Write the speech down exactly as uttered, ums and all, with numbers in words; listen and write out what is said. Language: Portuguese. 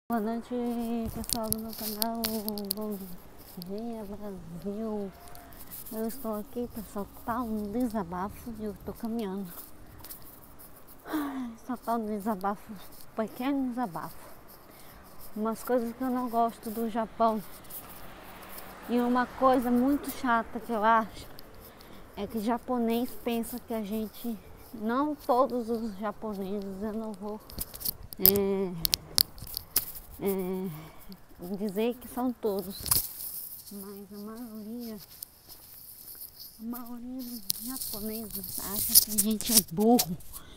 Boa noite, pessoal do meu canal. Bom dia, Brasil. Eu estou aqui para soltar um desabafo e eu estou caminhando. Soltar um desabafo, um pequeno desabafo. Umas coisas que eu não gosto do Japão. E uma coisa muito chata que eu acho é que japonês pensa que a gente, não todos os japoneses, eu não vou é, é, dizer que são todos, mas a maioria, a maioria dos japoneses acha que a gente é burro,